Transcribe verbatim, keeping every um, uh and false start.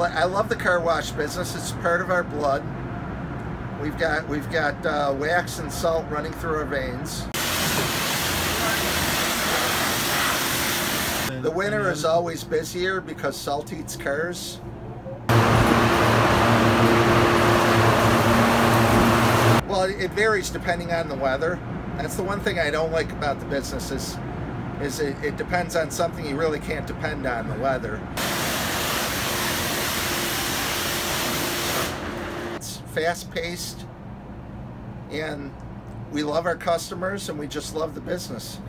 I love the car wash business. It's part of our blood. We've got we've got uh, wax and salt running through our veins. The winter is always busier because salt eats cars. Well, it varies depending on the weather. That's the one thing I don't like about the business is, is it, it depends on something you really can't depend on, the weather. It's fast-paced, and we love our customers, and we just love the business.